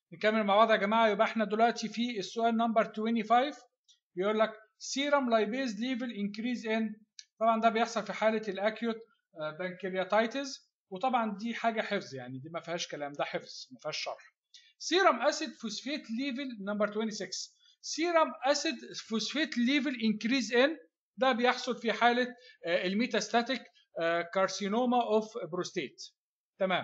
نكمل مع بعض يا جماعه. يبقى احنا دلوقتي في السؤال نمبر 25 بيقول لك سيرم لايبيز ليفل انكريز ان، طبعا ده بيحصل في حاله الاكيوت بانكرياتايتس، وطبعا دي حاجه حفظ يعني، دي ما فيهاش كلام، ده حفظ ما فيهاش شرح. سيرم اسيد فوسفيت ليفل نمبر 26، سيرم اسيد فوسفيت ليفل انكريز ان، ده بيحصل في حاله الميتاستاتيك كارسينوما اوف بروستيت. تمام.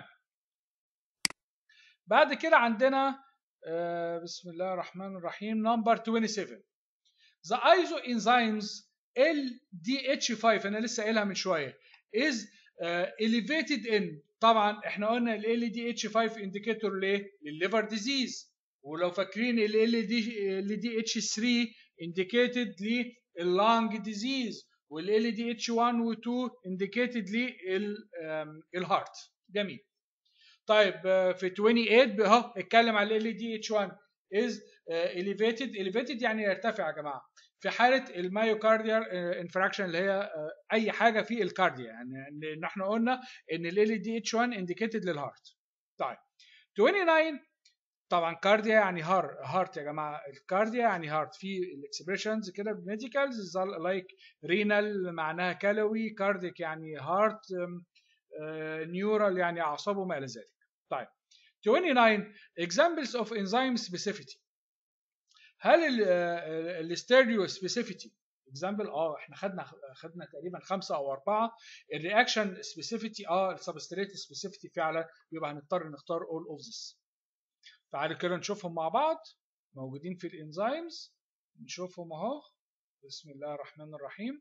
بعد كده عندنا بسم الله الرحمن الرحيم نمبر 27، the isoenzymes LDH5 انا لسه قايلها من شويه is elevated in، طبعا احنا قلنا ال LDH5 indicator ليه؟ للليفر ديزيز، ولو فاكرين ال LDH3 indicated لللانج ديزيز، وال LDH1 و 2 indicated للهارت. جميل. طيب في 28 اهو اتكلم على ال دي اتش 1 از elevated يعني يرتفع يا جماعه في حاله المايوكارديال انفراكشن اللي هي اي حاجه في الكارديا، يعني ان احنا قلنا ان ال دي اتش 1 انديكيتد للهارت. طيب 29 طبعا كارديا يعني هارت يا جماعه، الكارديا يعني هارت، في الاكسبريشنز كده بميديكالز لايك رينال معناها كلوي، كارديك يعني هارت، نيورال يعني اعصاب وما الى ذلك. طيب 29 examples of enzyme specificity، هل الستيريو سبيسيفيتي اكزامبل؟ احنا خدنا تقريبا 5 أو 4. الرياكشن سبيسيفيتي السبستريت سبيسيفيتي فعلا، يبقى هنضطر نختار all of this. تعالوا كده نشوفهم مع بعض، موجودين في الانزيمز، نشوفهم اهو. بسم الله الرحمن الرحيم.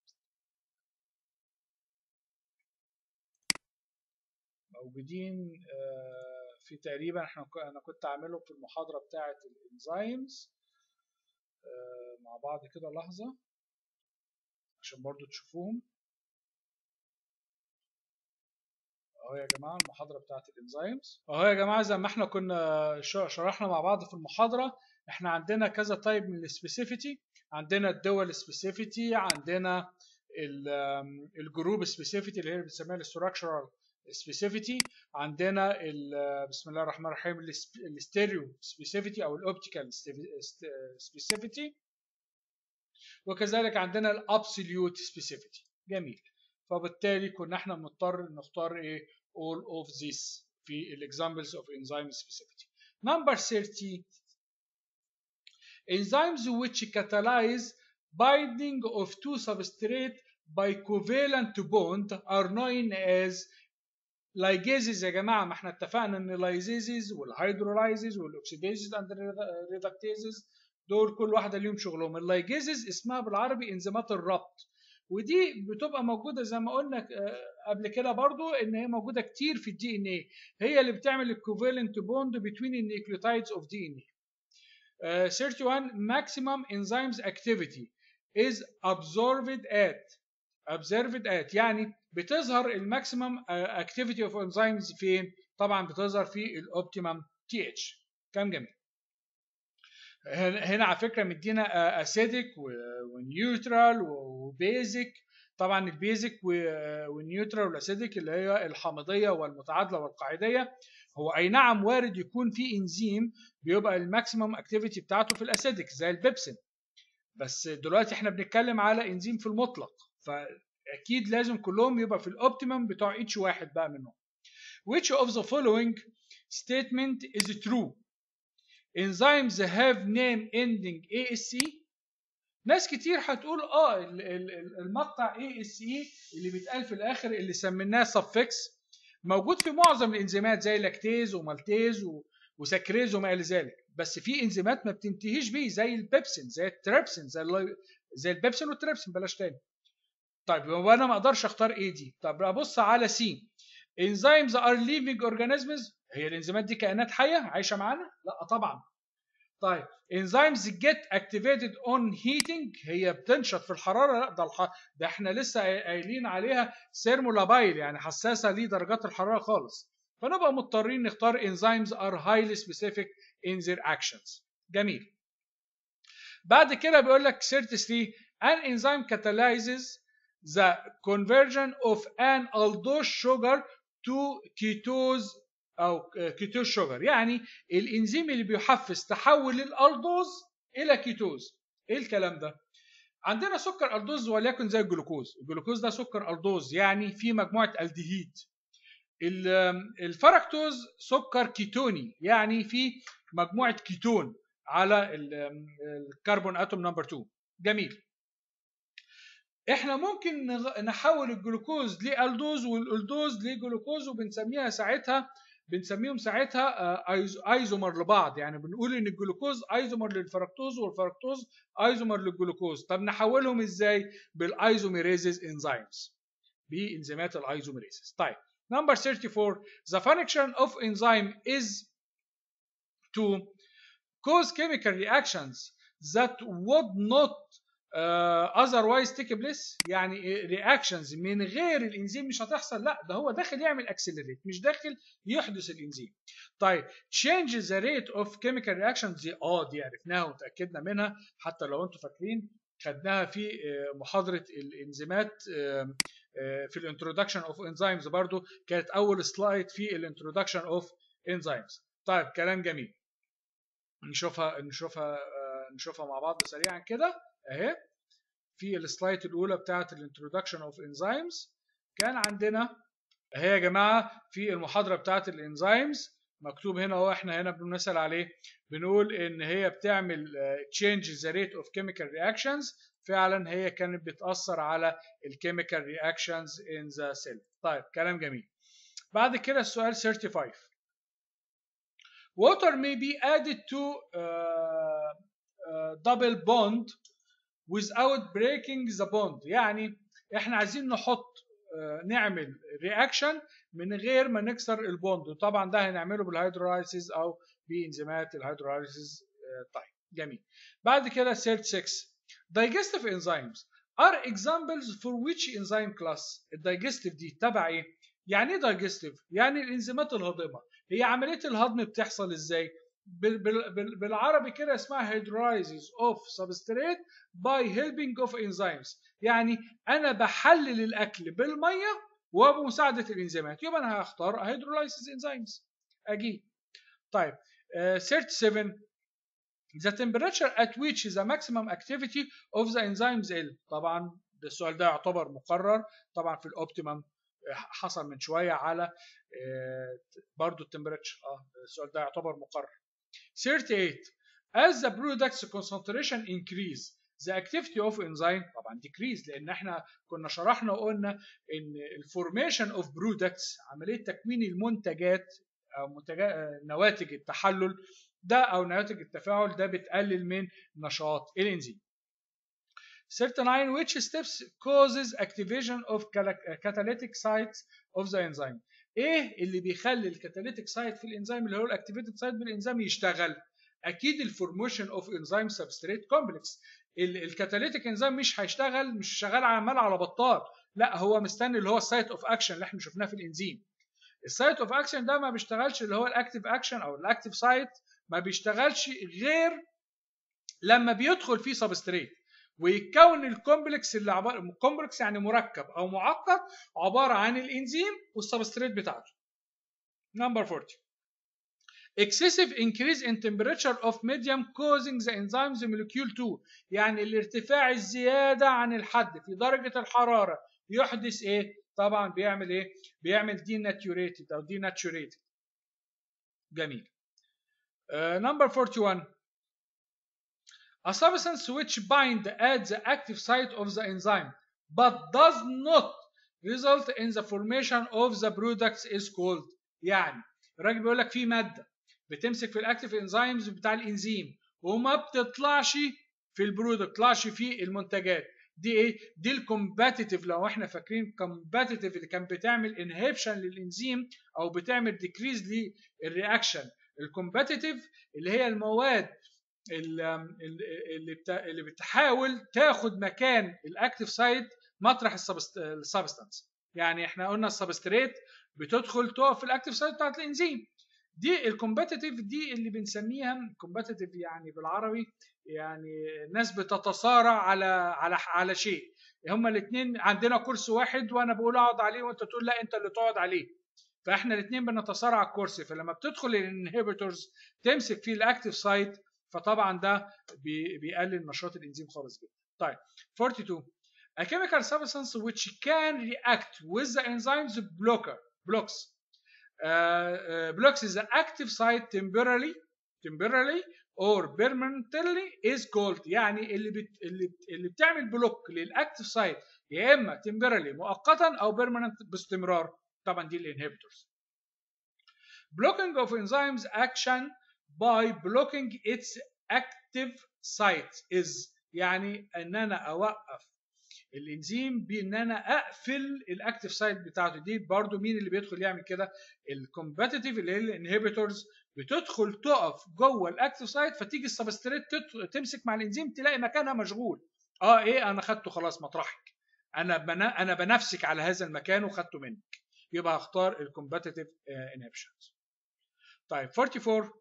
موجودين في تقريبا انا كنت عامله في المحاضره بتاعه الانزيمز مع بعض كده لحظه عشان برضو تشوفوهم اهو يا جماعه. المحاضره بتاعه الانزيمز اهو يا جماعه، زي ما احنا كنا شرحنا مع بعض في المحاضره، احنا عندنا كذا تايب من السبيسيفيتي، عندنا الدول سبيسيفيتي، عندنا الجروب سبيسيفيتي اللي هي بنسميها الاستراكشرال سبيسيفيتي، عندنا بسم الله الرحمن الرحيم الستيريو سبيسيفيتي او الاوبتيكال سبيسيفيتي، وكذلك عندنا الابسوليوت سبيسيفيتي. جميل. فبالتالي كنا احنا بنضطر نختار ايه all of this في examples of enzyme specificity. Number 30 enzymes which catalyze binding of two substrate by covalent bond are known as ligases. يا جماعه ما احنا اتفقنا ان اللايزيزز والهيدرولايزز والاكسيديزز اند ريدكتيزز دول كل واحده ليهم شغلهم. اللايجيزز اسمها بالعربي انزيمات الربط، ودي بتبقى موجوده زي ما قلنا قبل كده برضو ان هي موجوده كتير في الدي ان ايه، هي اللي بتعمل الكوفالنت بوند بين النيوكليوتايدز اوف دي ان ايه. 31 maximum enzymes activity is observed at يعني بتظهر الماكسيمم اكتيفيتي اوف انزيمز فين؟ طبعا بتظهر في الاوبتيمم تي اتش. كام جميل. هنا على فكره مدينا اسيدك ونيوترال وبيزك. طبعا البيزك والنيوترال والاسيدك اللي هي الحامضيه والمتعادله والقاعديه، هو اي نعم وارد يكون في انزيم بيبقى الماكسيمم اكتيفيتي بتاعته في الاسيدك زي البيبسين، بس دلوقتي احنا بنتكلم على انزيم في المطلق، فاكيد لازم كلهم يبقى في الاوبتيمم بتوع each واحد بقى منهم. Which of the following statement is true؟ enzymes have name ending ASE. ناس كتير هتقول المقطع ASE اللي بيتقال في الاخر اللي سميناه suffix موجود في معظم الانزيمات زي لاكتيز ومالتيز وسكريز وما الى ذلك، بس في انزيمات ما بتنتهيش بيه زي البيبسين زي التريبسين زي البيبسين والتريبسين بلاش تاني. طيب هو انا ما اقدرش اختار ايه دي؟ طب ابص على سي enzymes are living organisms، هي الانزيمات دي كائنات حيه عايشه معانا؟ لا طبعا. طيب enzymes get activated on heating، هي بتنشط في الحراره؟ لا ده احنا لسه قايلين عليها ثيرمولابايل يعني حساسه لدرجات الحراره خالص، فنبقى مضطرين نختار enzymes are highly specific in their actions. جميل. بعد كده بيقول لك 33 an enzyme catalyzes the conversion of an aldose sugar to ketose او كيتوز شوجر، يعني الانزيم اللي بيحفز تحول الالدوز الى كيتوز. ايه الكلام ده؟ عندنا سكر الدوز وليكن زي الجلوكوز، الجلوكوز ده سكر الدوز يعني في مجموعه الديهيد. الفركتوز سكر كيتوني يعني في مجموعه كيتون على الكربون اتوم نمبر 2. جميل. احنا ممكن نحول الجلوكوز لالدوز والالدوز لجلوكوز، بنسميهم ساعتها ايزومر لبعض، يعني بنقول ان الجلوكوز ايزومر للفركتوز والفركتوز ايزومر للجلوكوز. طب نحولهم ازاي؟ بالايزوميريزز انزيمز، بانزيمات الايزوميريزز. طيب number 34 the function of enzyme is to cause chemical reactions that would not otherwise take place. يعني reactions من غير الانزيم مش هتحصل، لا ده هو داخل يعمل accelerate مش داخل يحدث الانزيم. طيب change the rate of chemical reactions دي عرفناها وتاكدنا منها، حتى لو انتم فاكرين خدناها في محاضره الانزيمات في الانترودكشن اوف انزيمز، برضو كانت اول سلايد في الانترودكشن اوف انزيمز. طيب كلام جميل. نشوفها مع بعض سريعا كده اهي. في السلايد الاولى بتاعه الانترودكشن اوف انزيمز كان عندنا اهي يا جماعه في المحاضره بتاعه الانزيمز مكتوب هنا اهو، احنا هنا بنسال عليه، بنقول ان هي بتعمل تشينج ذا ريت اوف كيميكال رياكشنز. فعلا هي كانت بتاثر على الكيميكال رياكشنز ان ذا سيل. طيب كلام جميل. بعد كده السؤال 35 water may be added to double bond without breaking the bond. يعني احنا عايزين نعمل رياكشن من غير ما نكسر البوند، وطبعا ده هنعمله بالهيدرولايسيس او بانزيمات الهيدرولايسيس. طيب جميل. بعد كده 36 digestive enzymes are examples for which enzyme class. الدايجستيف دي تبع ايه؟ يعني ايه دايجستيف؟ يعني الانزيمات الهاضمه. هي عمليه الهضم بتحصل ازاي؟ بالعربي كده اسمها hydrolysis of substrate by helping of enzymes. يعني انا بحلل الاكل بالميه وبمساعده الانزيمات، يبقى انا هختار hydrolysis enzymes اجي. طيب 37 the temperature at which the maximum activity of the enzymes L. طبعا السؤال ده يعتبر مقرر طبعا في الاوبتيمم، حصل من شويه على برضو التمبريتشر. السؤال ده يعتبر مقرر. 38 as the product's concentration increase the activity of enzyme طبعا decrease، لان احنا كنا شرحنا وقلنا ان الفورميشن اوف برودكتس عمليه تكوين المنتجات او نواتج التحلل ده او نواتج التفاعل ده بتقلل من نشاط الانزيم. 39 which steps causes activation of catalytic sites of the enzyme. ايه اللي بيخلي الكاتاليتيك سايت في الانزيم اللي هو الاكتيفيتد سايت بالانزيم يشتغل؟ اكيد الفورميشن اوف انزيم سبستريت كومبلكس. الكاتاليتيك انزيم مش هيشتغل، مش شغال عمال على بطال، لا هو مستني اللي هو السايت اوف اكشن اللي احنا شفناه في الانزيم. السايت اوف اكشن ده ما بيشتغلش، اللي هو الاكتيف اكشن او الاكتيف سايت ما بيشتغلش غير لما بيدخل فيه سبستريت ويتكون الكومبلكس اللي كومبلكس يعني مركب او معقد عباره عن الانزيم والسبستريت بتاعته. نمبر 40 excessive increase in temperature of medium causing the enzymes molecule 2. يعني الارتفاع الزياده عن الحد في درجه الحراره يحدث ايه؟ طبعا بيعمل ايه؟ بيعمل denaturated او denaturated. جميل. نمبر 41 a substance which bind at the active site of the enzyme but does not result in the formation of the products is called. يعني الراجل بيقول لك في ماده بتمسك في الاكتيف انزيمز بتاع الانزيم وما بتطلعش في البرودكت، بتطلعش في المنتجات دي. ايه دي؟ الكومباتيتيف. لو احنا فاكرين كومباتيتيف اللي كان بتعمل انهبشن للانزيم او بتعمل ديكريز للرياكشن. الكومباتيتيف اللي هي المواد اللي بتحاول تاخد مكان الاكتيف سايت مطرح السبستانس. يعني احنا قلنا السبستريت بتدخل تقف في الاكتيف سايت بتاعت الانزيم. دي الكومباتيتيف دي اللي بنسميها كومباتيتيف، يعني بالعربي يعني ناس بتتصارع على شيء. هما الاثنين عندنا كرسي واحد وانا بقول اقعد عليه وانت تقول لا انت اللي تقعد عليه، فاحنا الاثنين بنتصارع الكرسي، فلما بتدخل الانهبيتورز تمسك فيه الاكتيف سايت، فطبعا ده بيقلل نشاط الانزيم خالص جدا. طيب 42 a chemical substance which can react with the enzymes blocks the active site temporarily or permanently is called. يعني اللي بتعمل بلوك للاكتيف سايت يا اما temporarily مؤقتا او permanent باستمرار، طبعا دي الانهبيتورز. blocking of enzymes action by blocking its active site is يعني ان انا اوقف الانزيم بان انا اقفل الاكتيف سايت بتاعته. دي برضو مين اللي بيدخل يعمل كده؟ الكومباتيتيف اللي هي الانهبيتورز بتدخل تقف جوه الاكتيف سايت، فتيجي السبستريت تمسك مع الانزيم تلاقي مكانها مشغول. ايه انا خدته خلاص مطرحك، انا بنفسك على هذا المكان وخدته منك، يبقى هختار الكومباتيتيف انهبيشنز. طيب 44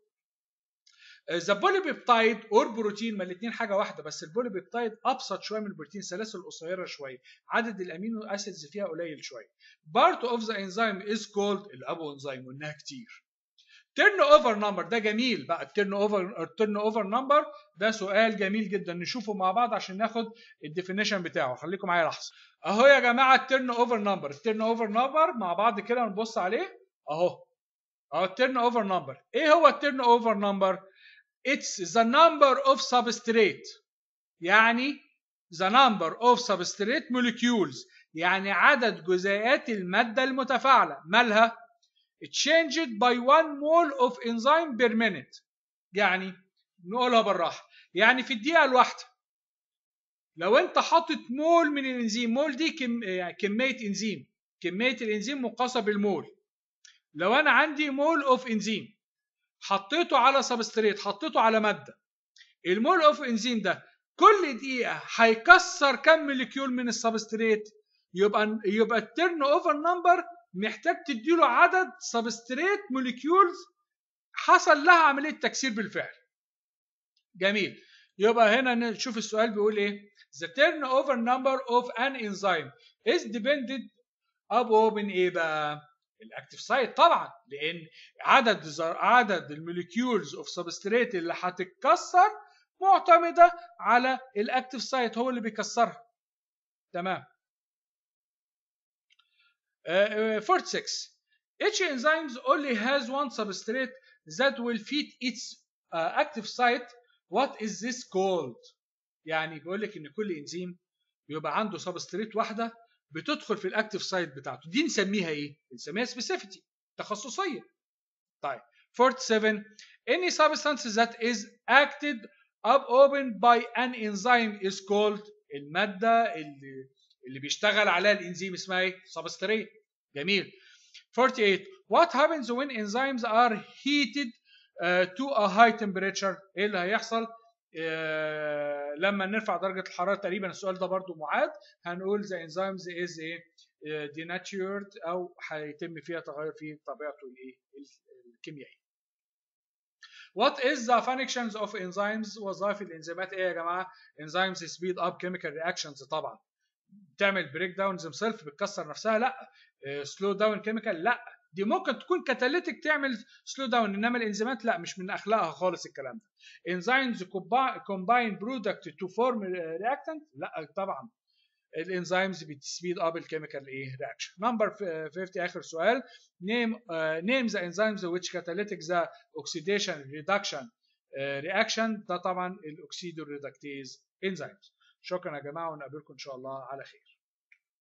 ذا بوليبيبتايد اور بروتين، ما الاثنين حاجه واحده، بس البوليبيبتايد ابسط شويه من البروتين، سلاسل قصيره شويه، عدد الامينو اسيدز فيها قليل شويه. بارت اوف ذا انزيم از كولد الابو انزيم، وانها كتير. تيرن اوفر نمبر ده جميل بقى، التيرن اوفر نمبر ده سؤال جميل جدا، نشوفه مع بعض عشان ناخد الديفينيشن بتاعه. خليكم معايا لحظه. اهو يا جماعه التيرن اوفر نمبر، التيرن اوفر نمبر مع بعض كده نبص عليه اهو التيرن اوفر نمبر. ايه هو التيرن اوفر نمبر؟ It's the number of substrate، يعني the number of substrate molecules، يعني عدد جزيئات المادة المتفاعلة مالها changed by 1 mole of enzyme per minute. يعني نقولها بالراحة، يعني في الدقيقة الواحدة لو انت حاطط مول من الانزيم، مول دي كمية انزيم، كمية الانزيم مقاسة بالمول. لو انا عندي مول اوف انزيم حطيته على سبستريت، حطيته على مادة، المول اوف انزيم ده كل دقيقه هيكسر كم موليكيول من السبستريت، يبقى التيرن اوفر نمبر محتاج تديله عدد سبستريت موليكيولز حصل لها عمليه تكسير بالفعل. جميل. يبقى هنا نشوف السؤال بيقول ايه. The turnover number of an enzyme is dependent upon ايه بقى؟ الاكتيف سايت طبعا، لان عدد الموليكيولز اوف سبستريت اللي هتتكسر معتمده على الاكتيف سايت، هو اللي بيكسرها. تمام. 46 each enzyme only has one substrate that will feed its active site. What is this called؟ يعني بيقول لك ان كل انزيم بيبقى عنده سبستريت واحده بتدخل في الاكتيف سايت بتاعته، دي نسميها ايه؟ نسميها سبيسيفيتي، تخصصيه. طيب 47 any substance that is acted open by an enzyme is called الماده اللي بيشتغل عليها الانزيم اسمها ايه؟ سبستريت. جميل. 48 what happens when enzymes are heated to a high temperature؟ ايه اللي هيحصل لما نرفع درجه الحراره؟ تقريبا السؤال ده برضو معاد، هنقول the enzymes is ايه؟ denatured، او هيتم فيها تغير في طبيعته الايه؟ الكيميائيه. What is the functions of enzymes؟ وظائف الانزيمات ايه يا جماعه؟ enzymes speed up chemical reactions، طبعا بتعمل بريك داون themselves، بتكسر نفسها، لا. slow down chemical، لا. دي ممكن تكون كاتاليتيك تعمل سلو داون، انما الانزيمات لا، مش من اخلاقها خالص الكلام ده. enzymes combine product to form reactant، لا طبعا الانزيمز بتسبيد اب الكيميكال ايه رياكشن. نمبر 50 اخر سؤال. name the enzymes which catalytic the oxidation reduction reaction، ده طبعا الاكسيدو ريدكتيز enzymes. شكرا يا جماعه ونقابلكم ان شاء الله على خير.